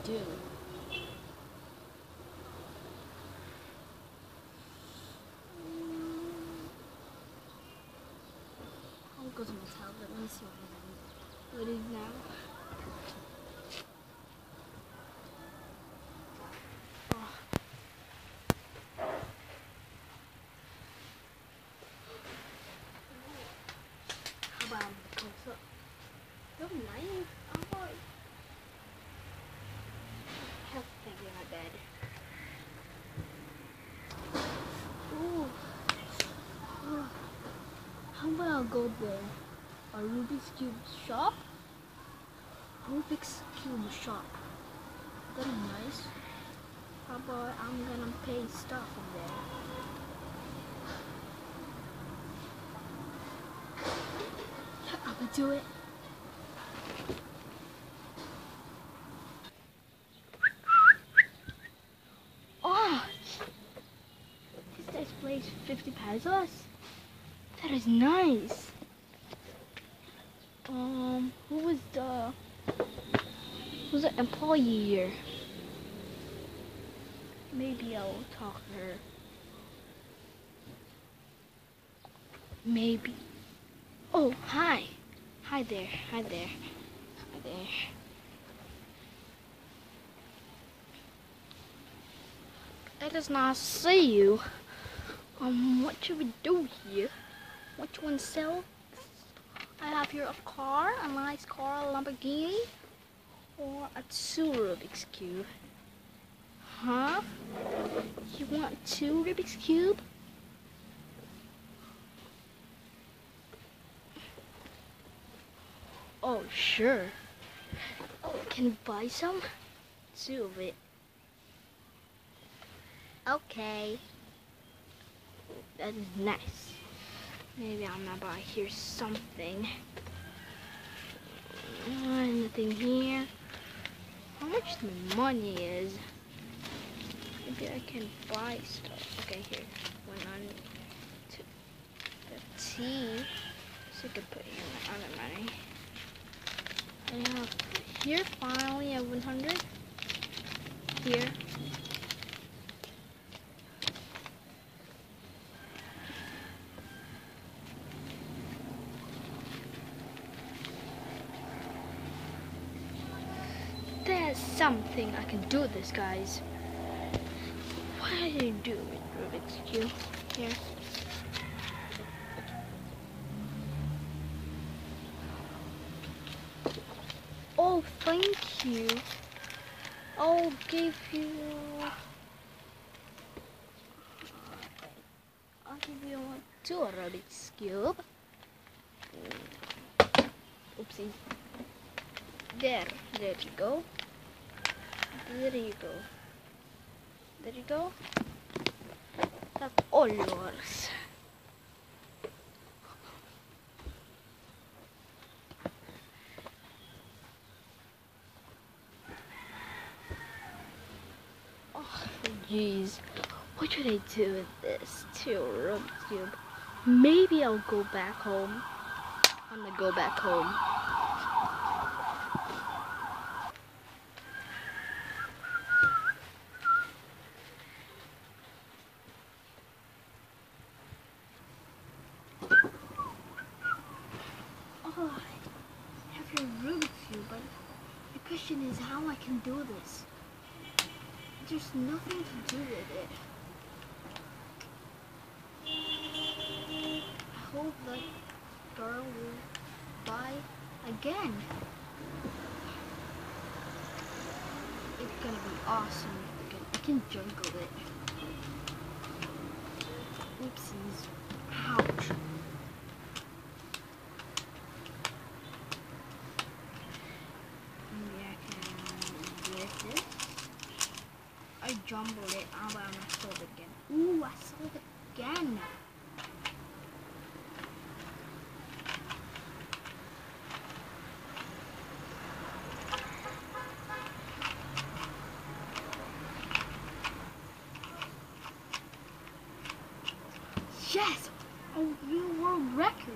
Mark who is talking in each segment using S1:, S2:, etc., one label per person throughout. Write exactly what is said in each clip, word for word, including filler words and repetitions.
S1: do. I'll go to my tablet. Let me see what it is now. Oh. How about I'm close up? Good night. How about help thing in my bed? Ooh. Ooh. How about I'll go there? A Rubik's Cube shop? Rubik's Cube shop. That's nice. How about I'm gonna pay stuff in there? Yeah, I'm gonna do it. Oh! This displays fifty pesos. That is nice. Um, who was the who's the employee here? Maybe I'll talk to her. Maybe. Oh, hi. Hi there. Hi there. Hi there. I does not see you. Um, what should we do here? Which one sell? I have here a car, a nice car, a Lamborghini, or a two Rubik's Cube. Huh? You want two Rubik's Cube? Oh, sure. Oh, can you buy some? Two of it. Okay. That is nice. Maybe I'm gonna buy here something. Uh, nothing here. How much my money is? Maybe I can buy stuff. Okay, here. One on two. The tea. So I can put here my other money. I have here finally at one hundred. Here. There's something I can do this, guys. What did you do with Rubik's Cube? Here. Oh, thank you. I'll give you. I'll give you two Rubik's Cube. Oopsie. There, there you go. There you go. There you go. That's all yours. Oh, jeez. What should I do with this two Rubik's Cube? Maybe I'll go back home. I'm gonna go back home. Oh, I have your Rubik's Cube, but the question is how I can do this. There's nothing to do with it. I hope that girl will buy again. It's gonna be awesome. I can, I can juggle it. Oopsies. Ouch. Maybe I can get this. I jumbled it, ah, but I'm gonna solve it again. Ooh, I solved it again. Yes! A new world record!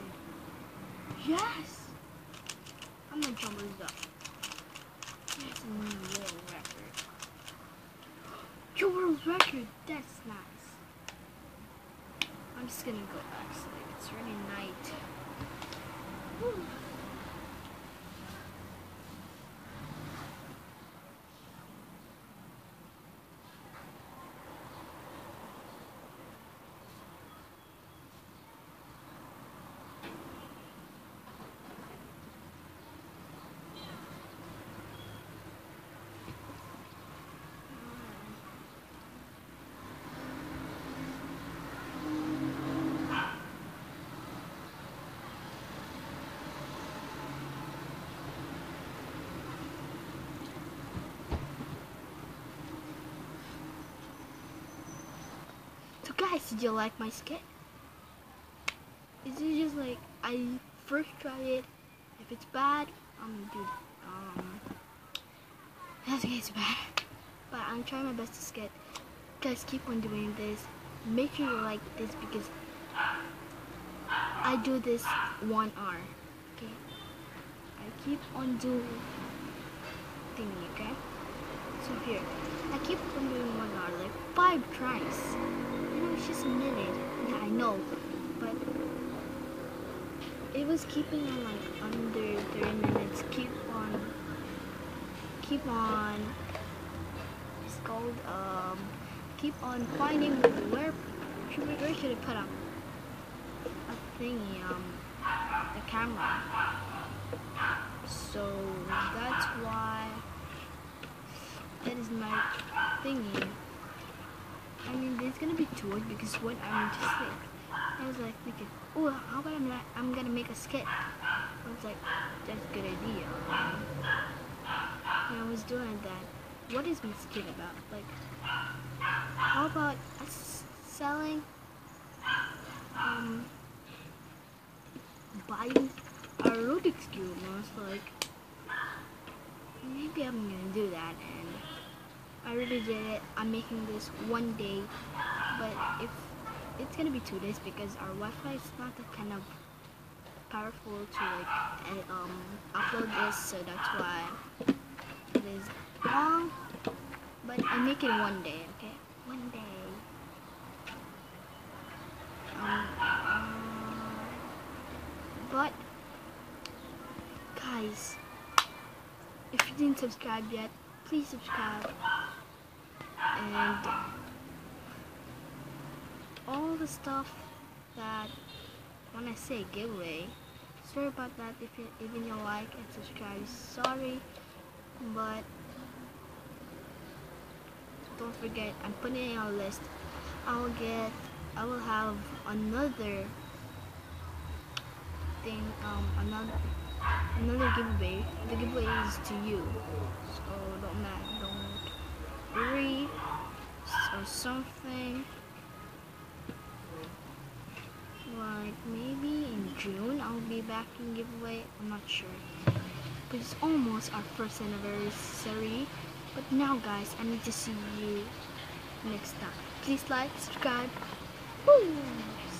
S1: Yes! I'm gonna jumble this up. It's a new world record. Your world record. That's nice. I'm just gonna go back. So like it's already night. Whew. So guys, did you like my skit? Is it just like I first tried it? If it's bad, um, dude, um, that's okay, it's bad. But I'm trying my best to skit. Guys, keep on doing this. Make sure you like this because I do this one hour. Okay, I keep on doing thingy. Okay, so here I keep on doing one hour, like five tries. It's just a minute. Yeah, I know, but it was keeping on like under thirty minutes. Keep on, keep on. It's called um. Keep on finding where should we, where should I put up a thingy um the camera. So that's why that is my thingy. I mean, there's gonna be two because what I'm just like, I was like thinking, oh, how about I'm, not, I'm gonna make a skit? I was like, that's a good idea. And I was doing that. What is my skit about? Like, how about us selling, um, buying a Rubik's Cube? And I was like, maybe I'm gonna do that. And I really did it. I'm making this one day, but if it's gonna be two days because our Wi-Fi is not that kind of powerful to like and, um upload this, so that's why it is long. But I make it one day, okay? One day. Um, uh, but guys, if you didn't subscribe yet, please subscribe. And all the stuff that when I say giveaway, sorry about that if you even you like and subscribe, sorry, but don't forget I'm putting it on a list. I'll get I will have another thing, um another another giveaway. The giveaway is to you. So don't matter, don't worry or something. Like maybe in June I'll be back in giveaway. I'm not sure. But it's almost our first anniversary. But now guys, I need to see you next time. Please like, subscribe. Woo!